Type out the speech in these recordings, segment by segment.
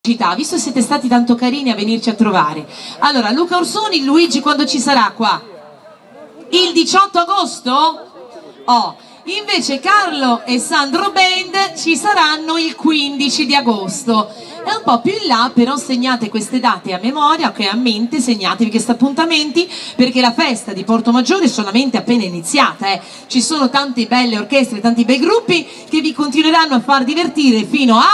Visto che siete stati tanto carini a venirci a trovare, allora Luca Orsoni, Luigi quando ci sarà qua? Il 18 agosto? Oh, invece Carlo e Sandro Band ci saranno il 15 di agosto. È un po' più in là, però segnate queste date a memoria, che a mente, segnatevi questi appuntamenti, perché la festa di Porto Maggiore è solamente appena iniziata. Ci sono tante belle orchestre, tanti bei gruppi che vi continueranno a far divertire fino al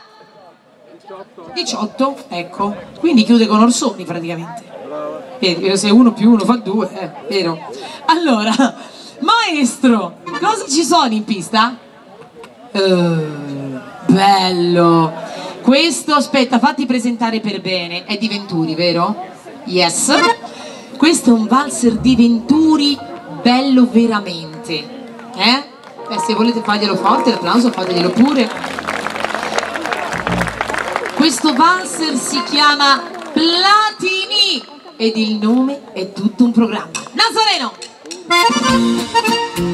18, ecco, quindi chiude con Orsoni praticamente. Se 1 più 1 fa 2, vero? Allora, maestro, cosa ci sono in pista? Bello! Questo, aspetta, fatti presentare per bene, è di Venturi, vero? Yes! Questo è un valzer di Venturi, bello veramente, se volete farglielo forte, l'applauso fateglielo pure. Questo valzer si chiama Platini ed il nome è tutto un programma. Nazareno!